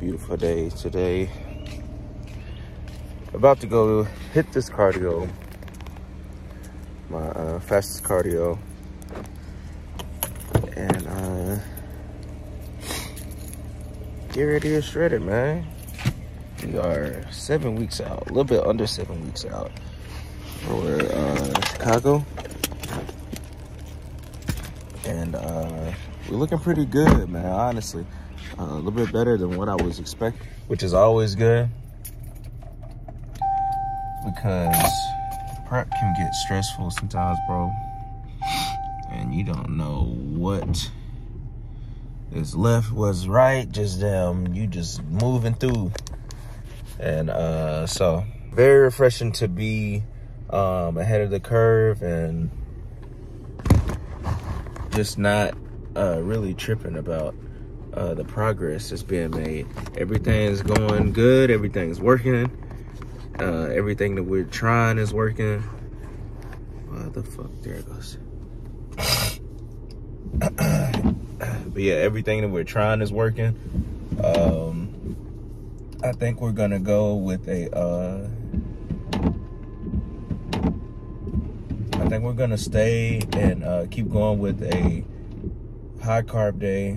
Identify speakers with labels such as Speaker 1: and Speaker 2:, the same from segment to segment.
Speaker 1: Beautiful day today. About to go hit this cardio, my fastest cardio, and get ready to shred it, man. We are 7 weeks out, a little bit under 7 weeks out for Chicago, and we're looking pretty good, man, honestly. A little bit better than what I was expecting, which is always good because prep can get stressful sometimes, bro, and you don't know what is left, what's right, just you just moving through. And so very refreshing to be ahead of the curve and just not really tripping about the progress that's being made. Everything's going good, everything's working, everything that we're trying is working. What the fuck, there it goes. But yeah, everything that we're trying is working. I think we're gonna go with I think we're gonna stay and keep going with a high carb day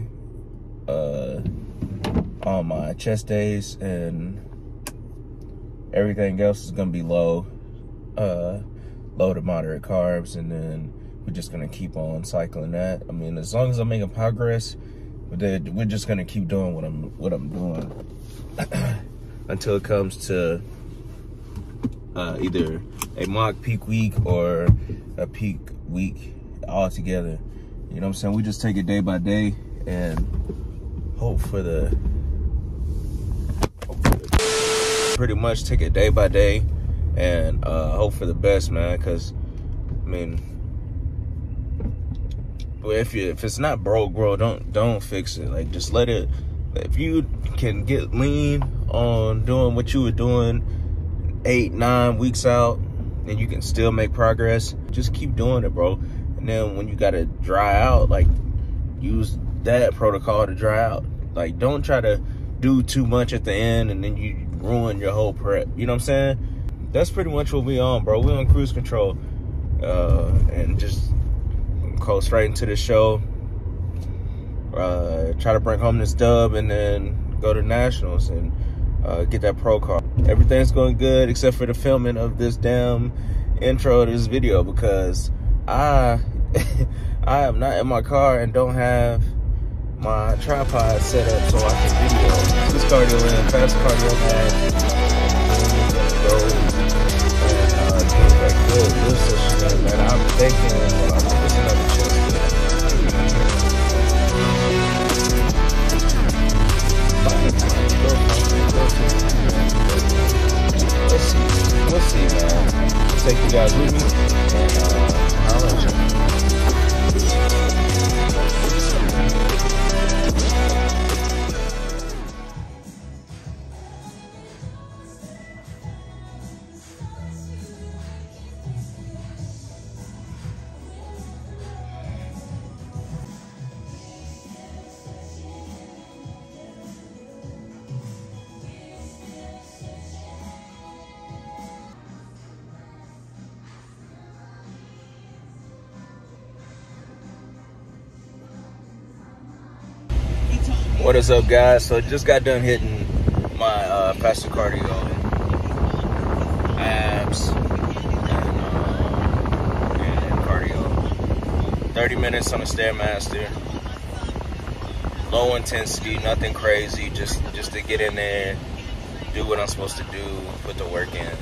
Speaker 1: on my chest days, and everything else is gonna be low to moderate carbs, and then we're just gonna keep on cycling that. I mean, as long as I'm making progress, we're just gonna keep doing what I'm doing until it comes to either a mock peak week or a peak week altogether. You know what I'm saying? We just take it day by day and hope for the pretty much take it day by day and hope for the best, man. Because I mean, if it's not broke, bro, don't fix it. Like, just let it. If you can get lean on doing what you were doing 8-9 weeks out, and you can still make progress, just keep doing it, bro. And then when you gotta dry out, like, use that protocol to dry out. Like, don't try to do too much at the end and then you ruin your whole prep. You know what I'm saying? That's pretty much what we on, bro. We on cruise control, and just go straight into the show. Try to bring home this dub and then go to nationals and get that pro card. Everything's going good except for the filming of this damn intro to this video, because I am not in my car and don't have my tripod set up so I can video. This cardio in, fast cardio, man. Go and get that good session, man. I'm thinking this another chest. We'll see, man. I'll take you guys with me, and I'll let you. What is up, guys? So just got done hitting my faster cardio, abs, and cardio. 30 minutes on the Stairmaster. Low intensity, nothing crazy, just to get in there, do what I'm supposed to do, put the work in.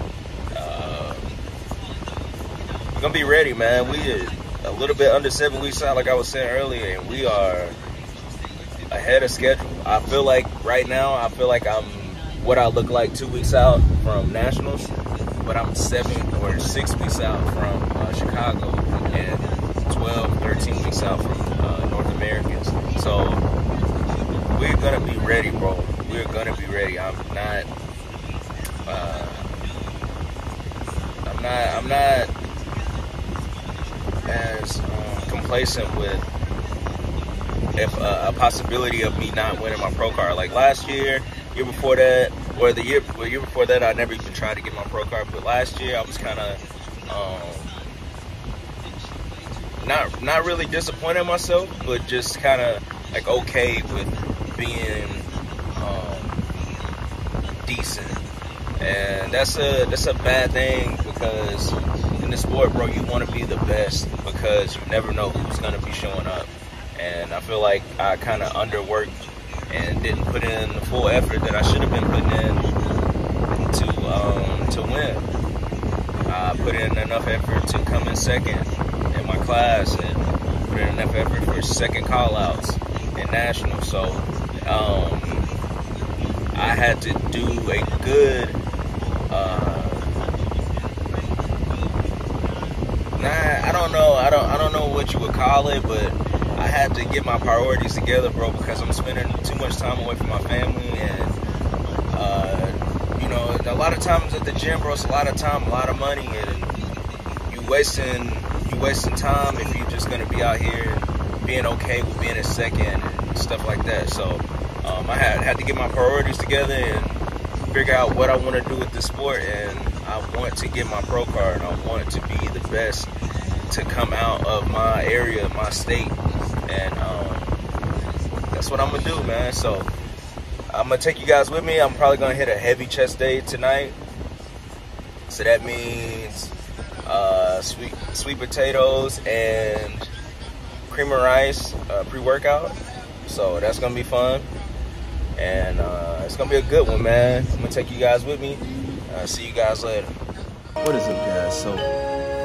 Speaker 1: We're gonna be ready, man. We are a little bit under 7 weeks out, like I was saying earlier, and we are ahead of schedule. I feel like right now, I'm what I look like 2 weeks out from nationals, but I'm 7 or 6 weeks out from Chicago, and 12, 13 weeks out from North Americans. So we're gonna be ready, bro. We're gonna be ready. I'm not as complacent with a possibility of me not winning my pro card. Like last year before that, or the year before that, I never even tried to get my pro card. But last year, I was kind of not really disappointed in myself, but just kind of like okay with being decent. And that's a bad thing, because in the sport, bro, you want to be the best, because you never know who's going to be showing up. And I feel like I kind of underworked and didn't put in the full effort that I should have been putting in to win. I put in enough effort to come in second in my class, and put in enough effort for second call-outs in nationals. So I had to do a good I don't know what you would call it, but I had to get my priorities together, bro, because I'm spending too much time away from my family. And you know, a lot of times at the gym, bro, it's a lot of time, a lot of money, and you wasting time if you're just gonna be out here being okay with being a second and stuff like that. So I had to get my priorities together and figure out what I want to do with this sport. And I want to get my pro card, and I want to be the best to come out of my area, my state. And that's what I'm gonna do, man. So I'm gonna take you guys with me. I'm probably gonna hit a heavy chest day tonight, so that means sweet potatoes and cream of rice pre-workout. So that's gonna be fun, and it's gonna be a good one, man. I'm gonna take you guys with me. See you guys later. What is up, guys? So